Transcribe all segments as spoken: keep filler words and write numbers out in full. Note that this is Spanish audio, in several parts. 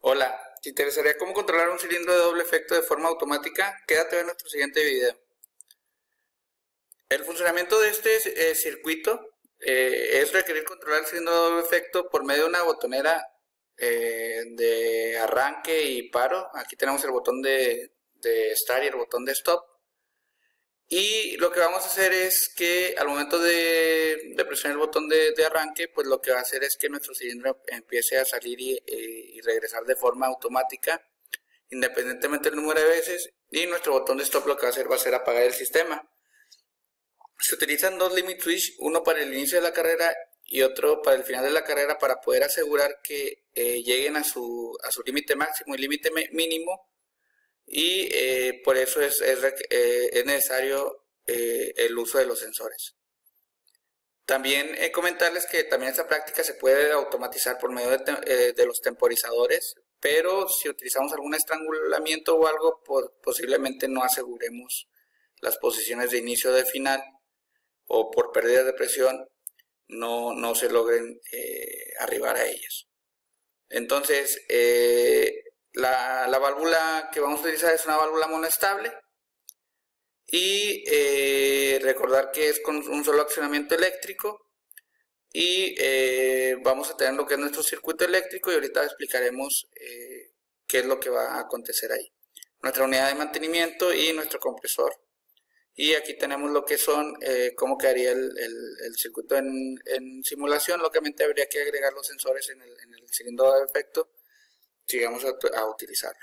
Hola, ¿te interesaría cómo controlar un cilindro de doble efecto de forma automática? Quédate en nuestro siguiente video. El funcionamiento de este eh, circuito eh, es requerir controlar el cilindro de doble efecto por medio de una botonera eh, de arranque y paro. Aquí tenemos el botón de, de Start y el botón de Stop. Y lo que vamos a hacer es que al momento de, de presionar el botón de, de arranque, pues lo que va a hacer es que nuestro cilindro empiece a salir y, y regresar de forma automática, independientemente del número de veces. Y nuestro botón de stop lo que va a hacer va a ser apagar el sistema. Se utilizan dos limit switch, uno para el inicio de la carrera y otro para el final de la carrera, para poder asegurar que eh, lleguen a su, a su límite máximo y límite mínimo. Y eh, por eso es, es, eh, es necesario eh, el uso de los sensores. También eh, comentarles que también esta práctica se puede automatizar por medio de, eh, de los temporizadores, pero si utilizamos algún estrangulamiento o algo, pues, posiblemente no aseguremos las posiciones de inicio o de final, o por pérdida de presión no, no se logren eh, arribar a ellas. Entonces, eh, La, la válvula que vamos a utilizar es una válvula monoestable y eh, recordar que es con un solo accionamiento eléctrico, y eh, vamos a tener lo que es nuestro circuito eléctrico, y ahorita explicaremos eh, qué es lo que va a acontecer ahí. Nuestra unidad de mantenimiento y nuestro compresor. Y aquí tenemos lo que son, eh, cómo quedaría el, el, el circuito en, en simulación. Lógicamente habría que agregar los sensores en el, en el cilindro de efecto si vamos a, a utilizarlo.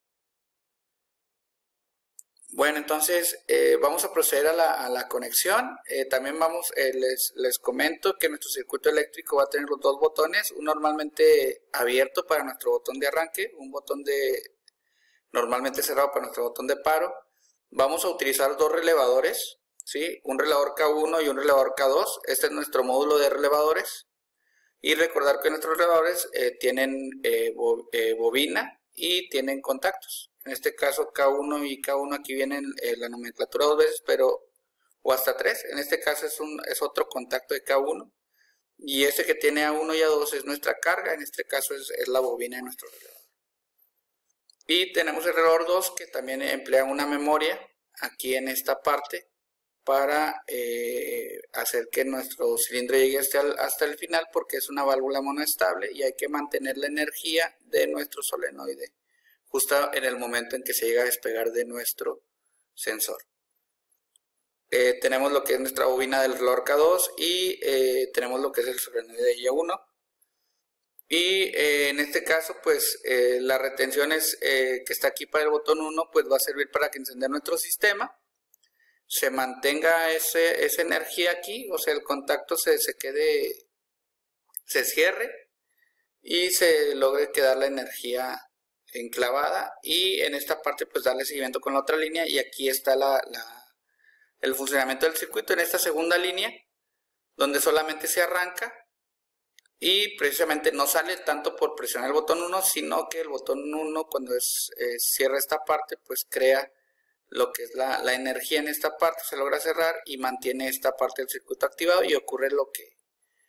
Bueno, entonces eh, vamos a proceder a la, a la conexión. Eh, también vamos, eh, les, les comento que nuestro circuito eléctrico va a tener los dos botones, un normalmente abierto para nuestro botón de arranque, un botón de normalmente cerrado para nuestro botón de paro. Vamos a utilizar dos relevadores, ¿sí? Un relevador K uno y un relevador K dos. Este es nuestro módulo de relevadores. Y recordar que nuestros relevadores eh, tienen eh, bo, eh, bobina y tienen contactos. En este caso K uno y K uno, aquí vienen eh, la nomenclatura dos veces, pero o hasta tres. En este caso es, un, es otro contacto de K uno. Y este que tiene A uno y A dos es nuestra carga. En este caso es, es la bobina de nuestro relevador. Y tenemos el relevador dos, que también emplea una memoria aquí en esta parte, para eh, hacer que nuestro cilindro llegue hasta el, hasta el final, porque es una válvula monoestable y hay que mantener la energía de nuestro solenoide justo en el momento en que se llega a despegar de nuestro sensor. Eh, tenemos lo que es nuestra bobina del relevador K dos y eh, tenemos lo que es el solenoide I uno. Y eh, en este caso, pues eh, la retención es, eh, que está aquí para el botón uno, pues va a servir para que encender nuestro sistema, se mantenga ese, esa energía aquí, o sea, el contacto se, se quede, se cierre y se logre quedar la energía enclavada, y en esta parte pues darle seguimiento con la otra línea. Y aquí está la, la, el funcionamiento del circuito en esta segunda línea, donde solamente se arranca y precisamente no sale tanto por presionar el botón uno, sino que el botón uno, cuando es, eh, cierra esta parte, pues crea lo que es la, la energía en esta parte, se logra cerrar y mantiene esta parte del circuito activado, y ocurre lo que,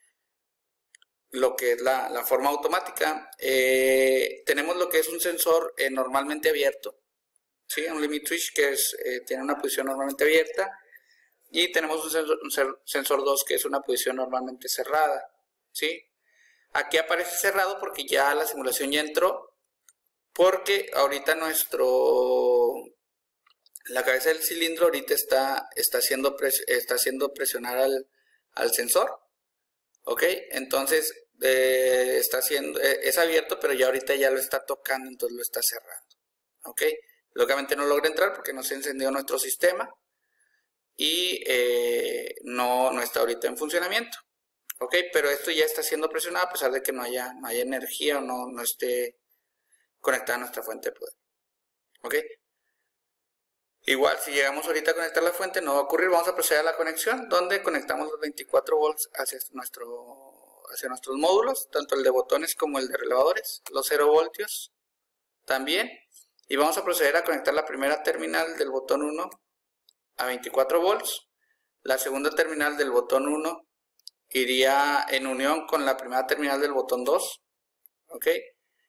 lo que es la, la forma automática. Eh, tenemos lo que es un sensor eh, normalmente abierto, ¿sí? Un limit switch que es, eh, tiene una posición normalmente abierta, y tenemos un sensor, un sensor dos que es una posición normalmente cerrada, ¿sí? Aquí aparece cerrado porque ya la simulación ya entró, porque ahorita nuestro... la cabeza del cilindro ahorita está, está, haciendo, pres, está haciendo presionar al, al sensor. Ok, entonces eh, está haciendo, eh, es abierto, pero ya ahorita ya lo está tocando, entonces lo está cerrando. Ok, lógicamente no logra entrar porque no se encendió nuestro sistema y eh, no, no está ahorita en funcionamiento. Ok, pero esto ya está siendo presionado a pesar de que no haya, no haya energía o no, no esté conectada a nuestra fuente de poder. Ok. Igual, si llegamos ahorita a conectar la fuente, no va a ocurrir. Vamos a proceder a la conexión, donde conectamos los veinticuatro volts hacia, nuestro, hacia nuestros módulos, tanto el de botones como el de relevadores, los cero voltios también. Y vamos a proceder a conectar la primera terminal del botón uno a veinticuatro volts. La segunda terminal del botón uno iría en unión con la primera terminal del botón dos. ¿Ok?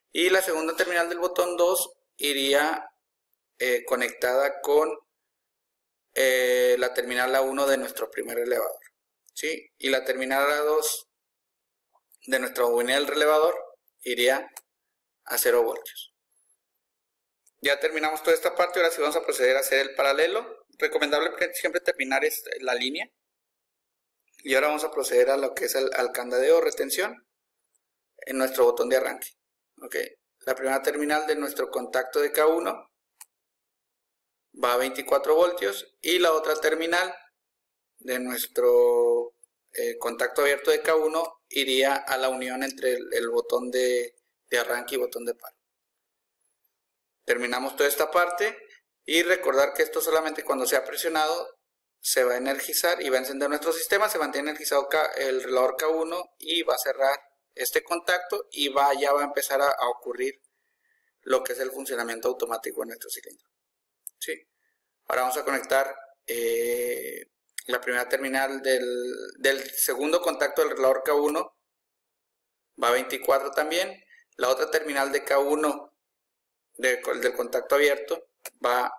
Y la segunda terminal del botón dos iría eh, conectada con eh, la terminal A uno de nuestro primer elevador, ¿sí? Y la terminal A dos de nuestra bobina del relevador iría a cero voltios. Ya terminamos toda esta parte, ahora sí vamos a proceder a hacer el paralelo. Recomendable siempre terminar esta, la línea. Y ahora vamos a proceder a lo que es el al candadeo o retención en nuestro botón de arranque. Okay. La primera terminal de nuestro contacto de K uno va a veinticuatro voltios y la otra terminal de nuestro eh, contacto abierto de K uno iría a la unión entre el, el botón de, de arranque y botón de paro. Terminamos toda esta parte y recordar que esto solamente cuando sea presionado se va a energizar y va a encender nuestro sistema, se mantiene energizado el relevador K uno y va a cerrar este contacto y va, ya va a empezar a, a ocurrir lo que es el funcionamiento automático de nuestro cilindro. ¿Sí? Ahora vamos a conectar eh, la primera terminal del, del segundo contacto del relevador K uno, va a veinticuatro también. La otra terminal de K uno de, del contacto abierto va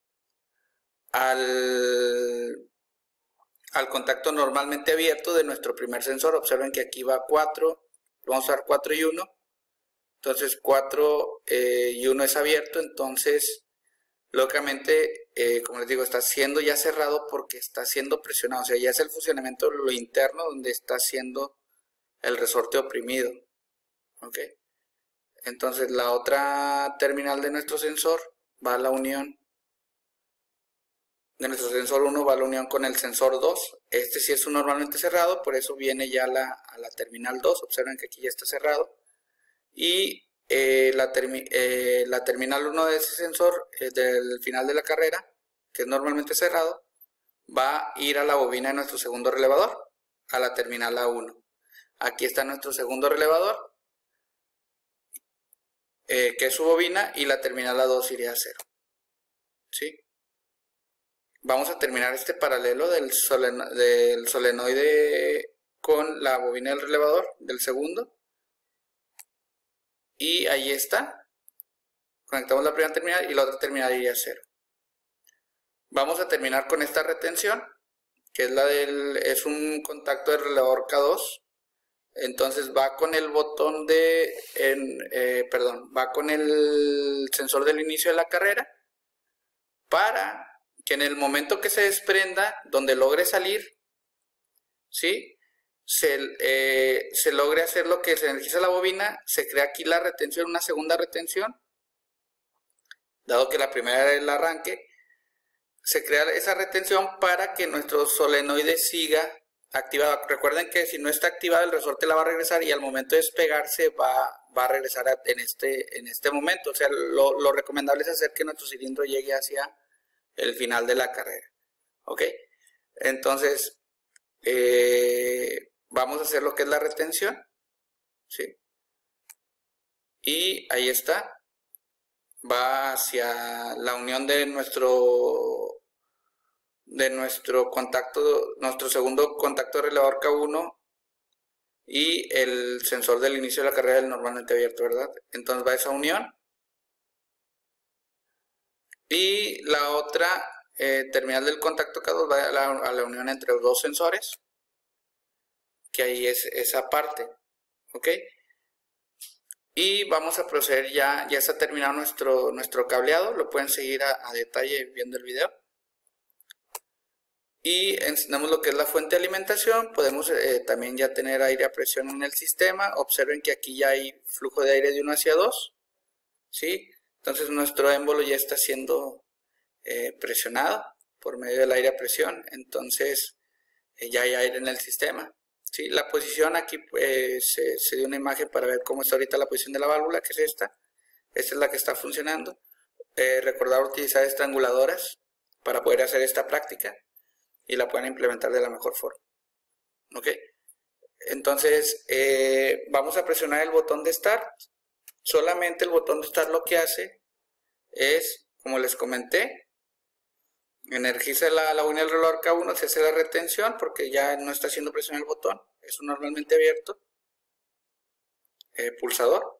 al, al contacto normalmente abierto de nuestro primer sensor. Observen que aquí va cuatro, vamos a usar cuatro y uno, entonces cuatro eh, y uno es abierto, entonces lógicamente, eh, como les digo, está siendo ya cerrado porque está siendo presionado, o sea, ya es el funcionamiento de lo interno donde está siendo el resorte oprimido. ¿Ok? Entonces la otra terminal de nuestro sensor va a la unión, de nuestro sensor uno va a la unión con el sensor dos. Este sí es un normalmente cerrado, por eso viene ya la, a la terminal dos. Observen que aquí ya está cerrado. Y eh, la, termi eh, la terminal uno de ese sensor, eh, del final de la carrera, que es normalmente cerrado, va a ir a la bobina de nuestro segundo relevador, a la terminal A uno. Aquí está nuestro segundo relevador, eh, que es su bobina, y la terminal A dos iría a cero. ¿Sí? Vamos a terminar este paralelo del, soleno del solenoide con la bobina del relevador del segundo. Y ahí está. Conectamos la primera terminal y la otra terminal iría a cero. Vamos a terminar con esta retención, que es la del, es un contacto del relevador K dos. Entonces va con el botón de, en, eh, perdón, va con el sensor del inicio de la carrera para que en el momento que se desprenda, donde logre salir, ¿sí? Se, eh, se logre hacer lo que se energiza la bobina, se crea aquí la retención, una segunda retención, dado que la primera era el arranque, se crea esa retención para que nuestro solenoide siga activado. Recuerden que si no está activado el resorte la va a regresar y al momento de despegarse va, va a regresar a, en, este, en este momento. O sea, lo, lo recomendable es hacer que nuestro cilindro llegue hacia el final de la carrera. ¿Ok? Entonces, eh, vamos a hacer lo que es la retención. ¿Sí? Y ahí está. Va hacia la unión de nuestro de nuestro contacto, nuestro segundo contacto de relevador K uno y el sensor del inicio de la carrera del normalmente abierto, ¿verdad? Entonces va a esa unión. Y la otra eh, terminal del contacto K dos va a la, a la unión entre los dos sensores, que ahí es esa parte. ¿Ok? Y vamos a proceder, ya, ya está terminado nuestro, nuestro cableado, lo pueden seguir a, a detalle viendo el video. Y encendemos lo que es la fuente de alimentación, podemos eh, también ya tener aire a presión en el sistema. Observen que aquí ya hay flujo de aire de uno hacia dos, ¿sí? Entonces nuestro émbolo ya está siendo eh, presionado por medio del aire a presión, entonces eh, ya hay aire en el sistema. ¿Sí? La posición aquí eh, se, se dio una imagen para ver cómo está ahorita la posición de la válvula, que es esta. Esta es la que está funcionando. Eh, recordar utilizar estranguladoras para poder hacer esta práctica y la pueden implementar de la mejor forma. ¿Ok? Entonces eh, vamos a presionar el botón de Start. Solamente el botón de Start lo que hace es, como les comenté, energiza la, la bobina del relevador K uno, se hace la retención porque ya no está haciendo presión el botón, es un normalmente abierto, eh, pulsador,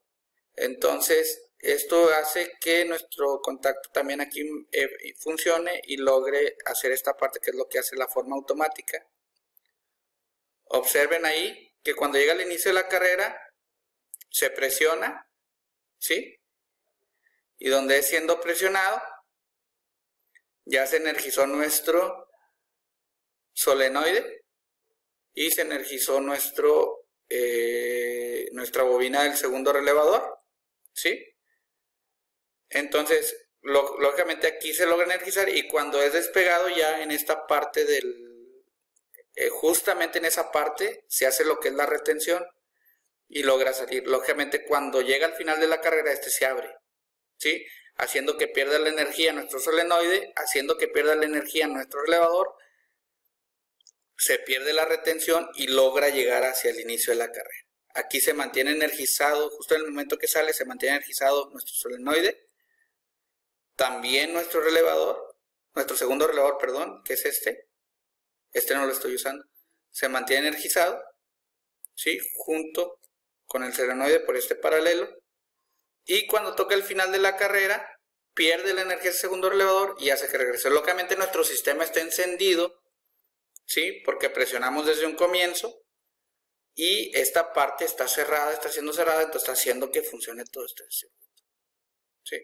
Entonces, esto hace que nuestro contacto también aquí eh, funcione y logre hacer esta parte que es lo que hace la forma automática. Observen ahí que cuando llega al inicio de la carrera se presiona, ¿sí? Y donde es siendo presionado ya se energizó nuestro solenoide y se energizó nuestro eh, nuestra bobina del segundo relevador, ¿sí? Entonces, lo, lógicamente aquí se logra energizar y cuando es despegado ya en esta parte del, eh, justamente en esa parte se hace lo que es la retención y logra salir. Lógicamente cuando llega al final de la carrera este se abre, ¿sí? Haciendo que pierda la energía nuestro solenoide, haciendo que pierda la energía nuestro relevador, se pierde la retención y logra llegar hacia el inicio de la carrera. Aquí se mantiene energizado, justo en el momento que sale se mantiene energizado nuestro solenoide, también nuestro relevador, nuestro segundo relevador, perdón, que es este, este no lo estoy usando, se mantiene energizado, ¿sí? Junto con el solenoide por este paralelo, y cuando toca el final de la carrera, pierde la energía del segundo relevador y hace que regrese. Lógicamente nuestro sistema está encendido, ¿sí? Porque presionamos desde un comienzo, y esta parte está cerrada, está siendo cerrada, entonces está haciendo que funcione todo este circuito, ¿sí?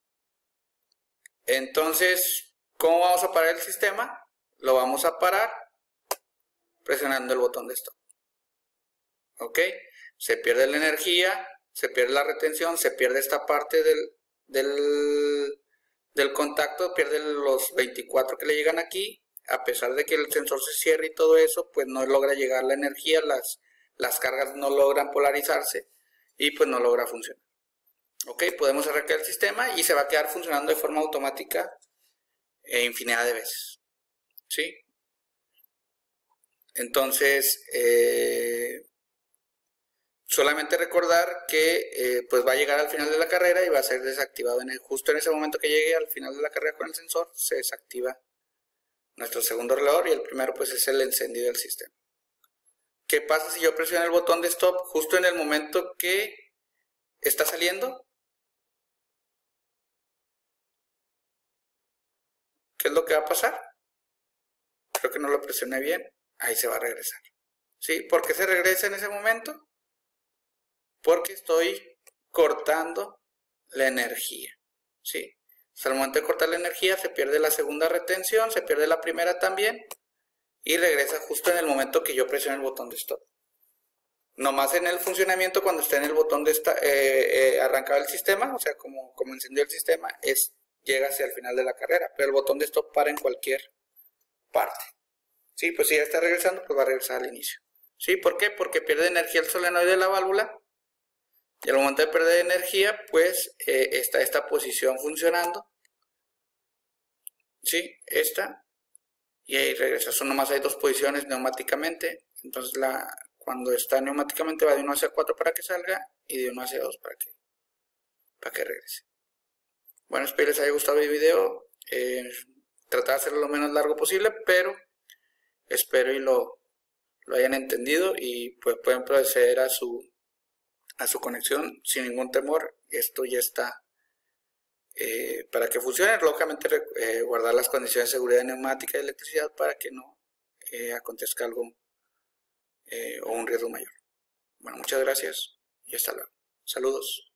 Entonces, ¿cómo vamos a parar el sistema? Lo vamos a parar presionando el botón de stop. ¿Ok? Se pierde la energía, se pierde la retención, se pierde esta parte del, del, del contacto, pierde los veinticuatro que le llegan aquí. A pesar de que el sensor se cierre y todo eso, pues no logra llegar la energía, las, las cargas no logran polarizarse y pues no logra funcionar. Ok, podemos arrancar el sistema y se va a quedar funcionando de forma automática eh, infinidad de veces, ¿sí? Entonces, eh, solamente recordar que eh, pues va a llegar al final de la carrera y va a ser desactivado. En el, justo en ese momento que llegue al final de la carrera con el sensor, se desactiva nuestro segundo relevador y el primero pues es el encendido del sistema. ¿Qué pasa si yo presiono el botón de stop justo en el momento que está saliendo? ¿Qué es lo que va a pasar? Creo que no lo presioné bien. Ahí se va a regresar. ¿Sí? ¿Por qué se regresa en ese momento? Porque estoy cortando la energía. ¿Sí? Hasta el momento de cortar la energía se pierde la segunda retención, se pierde la primera también y regresa justo en el momento que yo presiono el botón de stop. Nomás en el funcionamiento cuando esté en el botón de esta, eh, eh, arrancado el sistema, o sea, como, como encendió el sistema, es, llega hacia el final de la carrera, pero el botón de stop para en cualquier parte. Sí, pues si ya está regresando, pues va a regresar al inicio. ¿Sí? ¿Por qué? Porque pierde energía el solenoide de la válvula y al momento de perder energía, pues eh, está esta posición funcionando. ¿Sí? Esta. Y ahí regresa. Son nomás hay dos posiciones neumáticamente. Entonces la, cuando está neumáticamente va de uno hacia cuatro para que salga y de uno hacia dos para que, para que regrese. Bueno, espero les haya gustado el video. Eh, tratar de hacerlo lo menos largo posible, pero espero y lo, lo hayan entendido y pues pueden proceder a su, a su conexión sin ningún temor. Esto ya está eh, para que funcione. Lógicamente eh, guardar las condiciones de seguridad neumática y electricidad para que no eh, acontezca algo eh, o un riesgo mayor. Bueno, muchas gracias y hasta luego. Saludos.